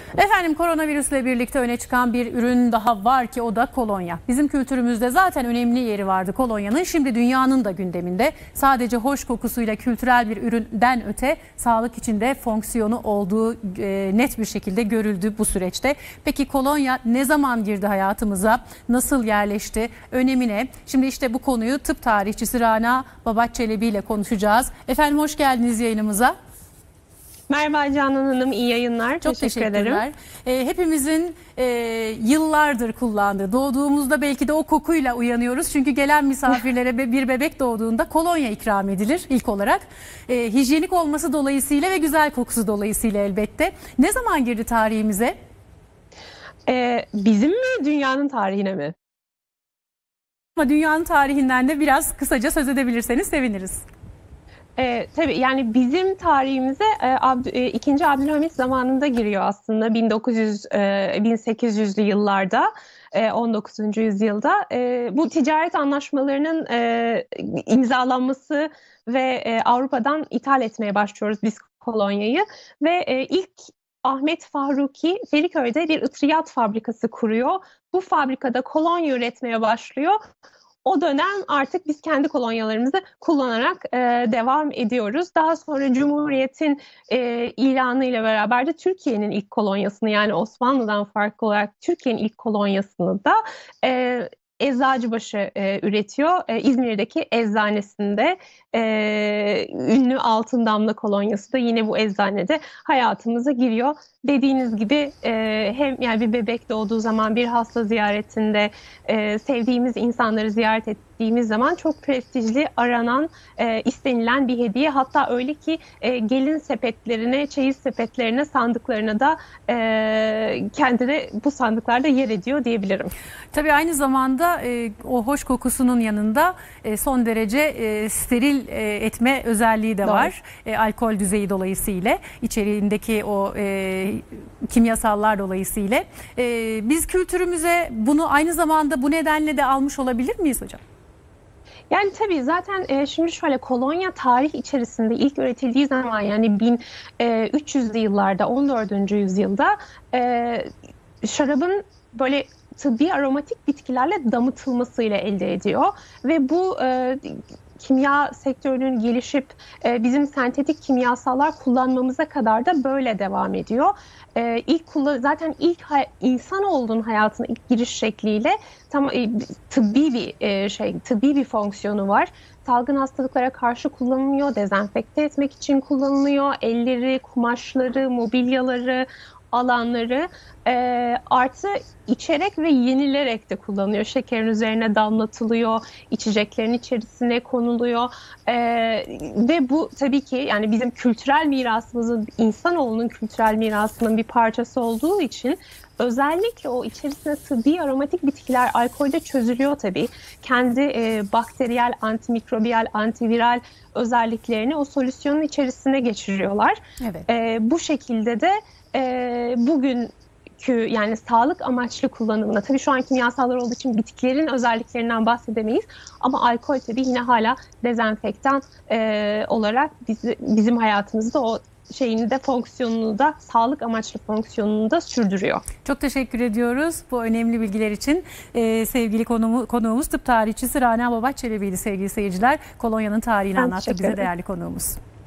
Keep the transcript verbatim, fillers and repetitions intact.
Efendim, koronavirüsle birlikte öne çıkan bir ürün daha var ki o da kolonya. Bizim kültürümüzde zaten önemli yeri vardı kolonyanın. Şimdi dünyanın da gündeminde. Sadece hoş kokusuyla kültürel bir üründen öte sağlık için de fonksiyonu olduğu e, net bir şekilde görüldü bu süreçte. Peki kolonya ne zaman girdi hayatımıza? Nasıl yerleşti? Önemi ne? Şimdi işte bu konuyu tıp tarihçisi Rana Babaç Çelebi ile konuşacağız. Efendim, hoş geldiniz yayınımıza. Merhaba Canan Hanım, iyi yayınlar. Çok teşekkür teşekkürler. ederim. E, hepimizin e, yıllardır kullandığı, doğduğumuzda belki de o kokuyla uyanıyoruz. Çünkü gelen misafirlere bir bebek doğduğunda kolonya ikram edilir ilk olarak. E, hijyenik olması dolayısıyla ve güzel kokusu dolayısıyla elbette. Ne zaman girdi tarihimize? E, bizim mi, dünyanın tarihine mi? Ama dünyanın tarihinden de biraz kısaca söz edebilirseniz seviniriz. E, tabii yani bizim tarihimize e, Abd e, ikinci. Abdülhamit zamanında giriyor aslında, bin dokuz yüz e, bin sekiz yüzlü yıllarda, e, on dokuzuncu yüzyılda. E, bu ticaret anlaşmalarının e, imzalanması ve e, Avrupa'dan ithal etmeye başlıyoruz biz kolonyayı ve e, ilk Ahmet Fahruki Feriköy'de bir ıtriyat fabrikası kuruyor. Bu fabrikada kolonya üretmeye başlıyor. O dönem artık biz kendi kolonyalarımızı kullanarak e, devam ediyoruz. Daha sonra Cumhuriyet'in e, ilanı ile beraber de Türkiye'nin ilk kolonyasını, yani Osmanlı'dan farklı olarak Türkiye'nin ilk kolonyasını da e, Eczacıbaşı e, üretiyor. E, İzmir'deki eczanesinde e, ünlü Altın Damla kolonyası da yine bu eczanede hayatımıza giriyor. Dediğiniz gibi e, hem yani bir bebek doğduğu zaman, bir hasta ziyaretinde, e, sevdiğimiz insanları ziyaret ettiğimiz zaman çok prestijli, aranan, e, istenilen bir hediye. Hatta öyle ki e, gelin sepetlerine, çeyiz sepetlerine, sandıklarına da e, kendine bu sandıklarda yer ediyor diyebilirim. Tabii aynı zamanda e, o hoş kokusunun yanında e, son derece e, steril e, etme özelliği de var. E, alkol düzeyi dolayısıyla, içeriğindeki o e, kimyasallar dolayısıyla. E, biz kültürümüze bunu aynı zamanda bu nedenle de almış olabilir miyiz hocam? Yani tabii zaten e, şimdi şöyle, kolonya tarih içerisinde ilk üretildiği zaman, yani bin üç yüzlü yıllarda, on dördüncü yüzyılda e, şarabın böyle tıbbi aromatik bitkilerle damıtılmasıyla elde ediyor ve bu e, kimya sektörünün gelişip e, bizim sentetik kimyasallar kullanmamıza kadar da böyle devam ediyor. E, ilk kullan zaten ilk insanoğlunun hayatına ilk giriş şekliyle tam e, tıbbi bir e, şey, tıbbi bir fonksiyonu var. Salgın hastalıklara karşı kullanılıyor, dezenfekte etmek için kullanılıyor. Elleri, kumaşları, mobilyaları, alanları e, artı içerek ve yenilerek de kullanıyor. Şekerin üzerine damlatılıyor, içeceklerin içerisine konuluyor e, ve bu tabii ki yani bizim kültürel mirasımızın, insanoğlunun kültürel mirasının bir parçası olduğu için özellikle o içerisine tıbbi aromatik bitkiler alkolde çözülüyor tabii. Kendi e, bakteriyel, antimikrobiyal, antiviral özelliklerini o solüsyonun içerisine geçiriyorlar. Evet. E, bu şekilde de e, bugünkü yani sağlık amaçlı kullanımına, tabii şu an kimyasallar olduğu için bitkilerin özelliklerinden bahsedemeyiz ama alkol tabii yine hala dezenfektan e, olarak bizi, bizim hayatımızda o şeyini de, fonksiyonunu da, sağlık amaçlı fonksiyonunu da sürdürüyor. Çok teşekkür ediyoruz bu önemli bilgiler için. Ee, sevgili konuğumuz, konuğumuz tıp tarihçisi Rana Babaç Çelebi'ydi sevgili seyirciler. Kolonyanın tarihini Ben anlattı bize değerli konuğumuz.